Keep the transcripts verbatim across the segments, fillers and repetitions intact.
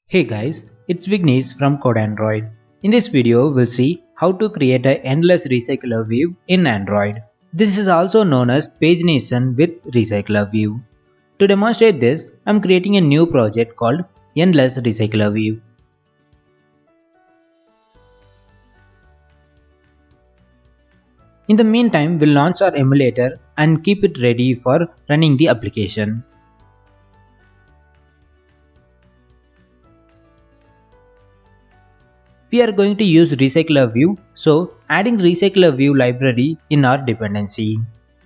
Hey guys, it's Vignesh from CodeAndroid. In this video, we'll see how to create an endless recycler view in Android. This is also known as pagination with RecyclerView. To demonstrate this, I'm creating a new project called Endless Recycler View. In the meantime, we'll launch our emulator and keep it ready for running the application. We are going to use RecyclerView, so adding RecyclerView library in our dependency.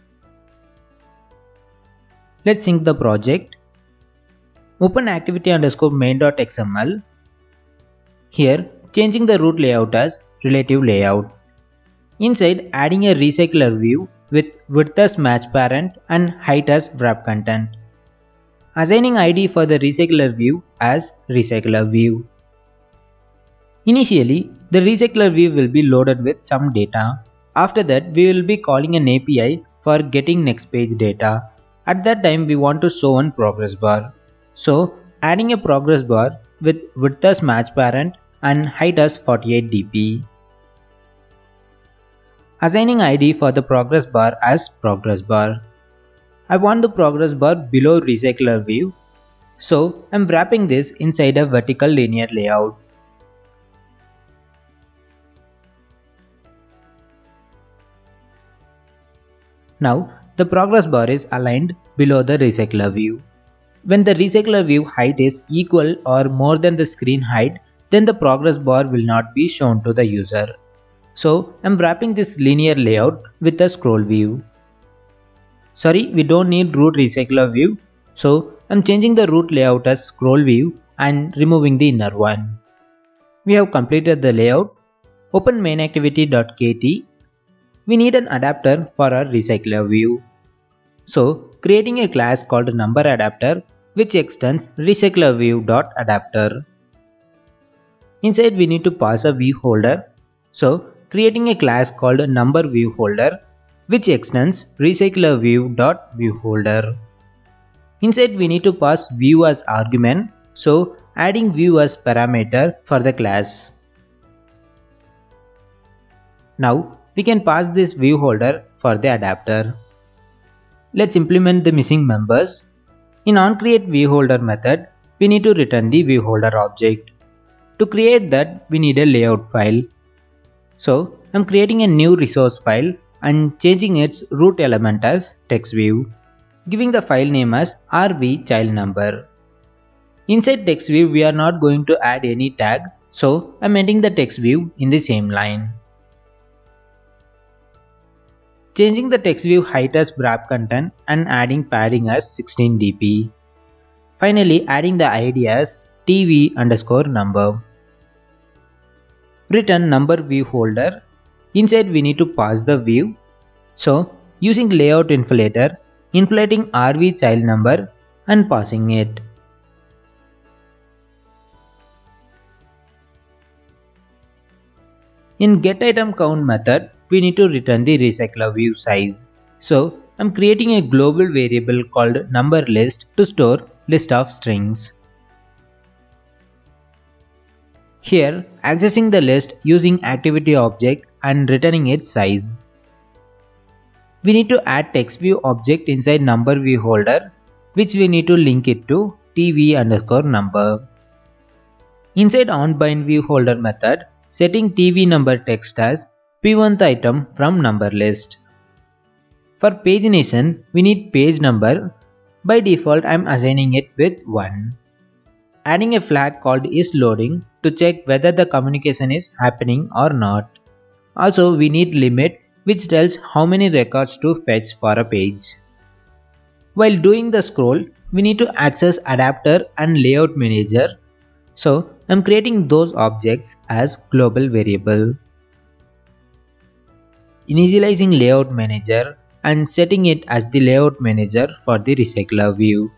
Let's sync the project. Open activity underscore main.xml. Here, changing the root layout as relative layout. Inside, adding a RecyclerView with width as match parent and height as wrap content. Assigning I D for the RecyclerView as RecyclerView. Initially, the RecyclerView will be loaded with some data. After that, we will be calling an A P I for getting next page data. At that time, we want to show one progress bar. So, adding a progress bar with width as match parent and height as forty-eight D P. Assigning I D for the progress bar as progress bar. I want the progress bar below RecyclerView, so I'm wrapping this inside a vertical linear layout. Now, the progress bar is aligned below the RecyclerView. When the RecyclerView height is equal or more than the screen height, then the progress bar will not be shown to the user. So, I'm wrapping this linear layout with a scroll view. Sorry, we don't need root RecyclerView, so I'm changing the root layout as scroll view and removing the inner one. We have completed the layout. Open mainActivity.kt. We need an adapter for our RecyclerView. So, creating a class called numberAdapter which extends RecyclerView.adapter. Inside we need to pass a viewHolder. So, creating a class called numberViewHolder which extends RecyclerView.viewHolder. Inside we need to pass view as argument. So, adding view as parameter for the class. Now, we can pass this viewHolder for the adapter. Let's implement the missing members. In onCreateViewHolder method, we need to return the viewHolder object. To create that, we need a layout file. So, I'm creating a new resource file and changing its root element as TextView, giving the file name as rvChildNumber. Inside TextView, we are not going to add any tag, so I'm ending the TextView in the same line. Changing the TextView height as wrap content and adding padding as sixteen D P. Finally, adding the I D as tv underscore number. Return number viewHolder. Inside we need to pass the view. So, using layout inflator, inflating rvChildNumber and passing it. In getItemCount method, we need to return the RecyclerView size. So, I'm creating a global variable called numberList to store list of strings. Here, accessing the list using activity object and returning its size. We need to add TextView object inside numberViewHolder, which we need to link it to tv underscore number. Inside onBindViewHolder method, setting tv number text as p one item from number list. For pagination, we need page number. By default, I'm assigning it with one. Adding a flag called isLoading to check whether the communication is happening or not. Also, we need limit which tells how many records to fetch for a page. While doing the scroll, we need to access adapter and layout manager. So, I'm creating those objects as global variable. Initializing layout manager and setting it as the layout manager for the RecyclerView.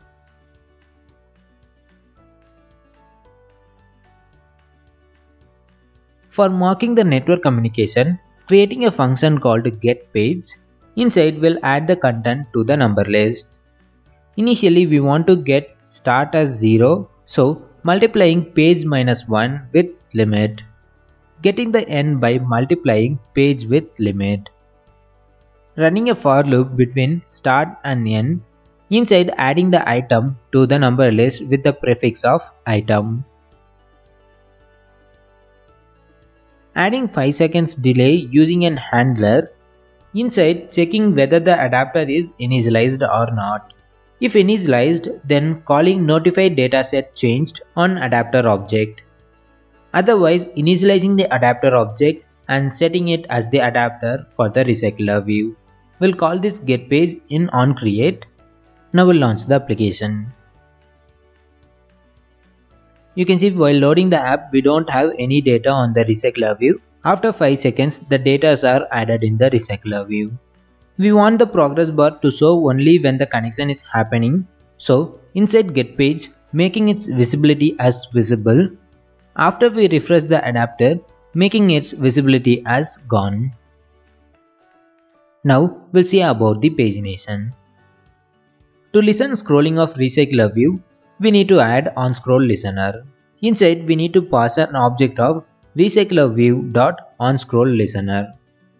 For marking the network communication, creating a function called getPage. Inside we'll add the content to the number list. Initially we want to get start as zero, so multiplying page minus one with limit. Getting the n by multiplying page with limit. Running a for loop between start and n, inside adding the item to the number list with the prefix of item. Adding five seconds delay using an handler, inside checking whether the adapter is initialized or not. If initialized, then calling notify dataset changed on adapter object. Otherwise, initializing the adapter object and setting it as the adapter for the recycler view. We'll call this getPage in onCreate. Now we'll launch the application. You can see while loading the app, we don't have any data on the recycler view. After five seconds, the data are added in the recycler view. We want the progress bar to show only when the connection is happening. So inside getPage, making its visibility as visible. After we refresh the adapter, making its visibility as gone. Now we'll see about the pagination. To listen scrolling of RecyclerView, we need to add onScrollListener. Inside we need to pass an object of RecyclerView.onScrollListener.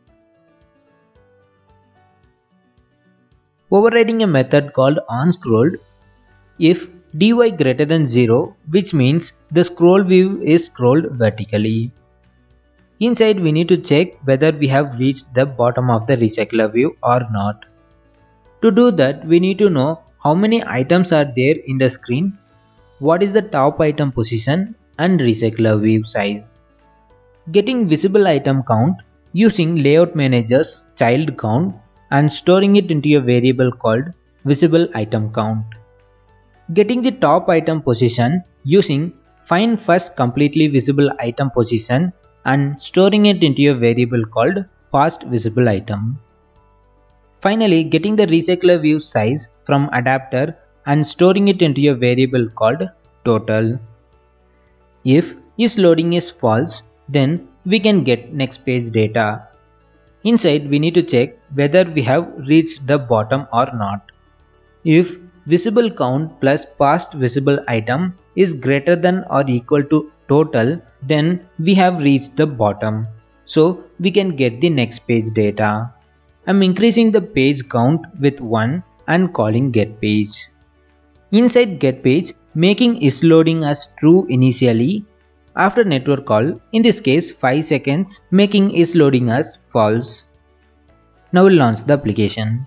Overriding a method called onScrolled if dy greater than zero, which means the scroll view is scrolled vertically. Inside we need to check whether we have reached the bottom of the recycler view or not. To do that, we need to know how many items are there in the screen, what is the top item position and recycler view size. Getting visible item count using Layout Manager's child count and storing it into a variable called visible item count. Getting the top item position using find first completely visible item position and storing it into a variable called past visible item. Finally, getting the recycler view size from adapter and storing it into a variable called total. If isLoading is false, then we can get next page data. Inside we need to check whether we have reached the bottom or not. If visible count plus past visible item is greater than or equal to total, then we have reached the bottom. So we can get the next page data. I'm increasing the page count with one and calling getPage. Inside getPage, making isLoading as true initially. After network call, in this case five seconds, making isLoading as false. Now we'll launch the application.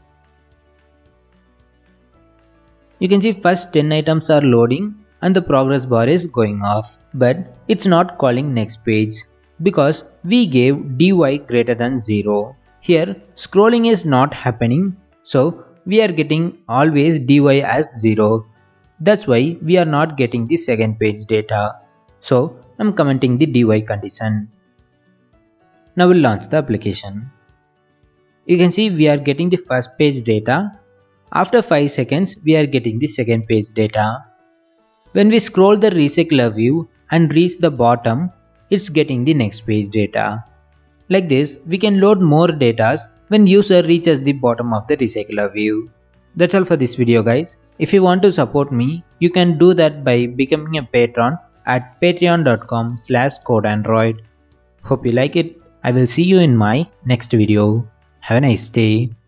You can see first ten items are loading and the progress bar is going off, but it's not calling next page because we gave dy greater than zero. Here scrolling is not happening, so we are getting always dy as zero. That's why we are not getting the second page data. So I'm commenting the dy condition. Now we'll launch the application. You can see we are getting the first page data. After five seconds, we are getting the second page data. When we scroll the recycler view and reach the bottom, it's getting the next page data. Like this, we can load more data when user reaches the bottom of the recycler view. That's all for this video, guys. If you want to support me, you can do that by becoming a patron at patreon dot com slash codeandroid. Hope you like it. I will see you in my next video. Have a nice day.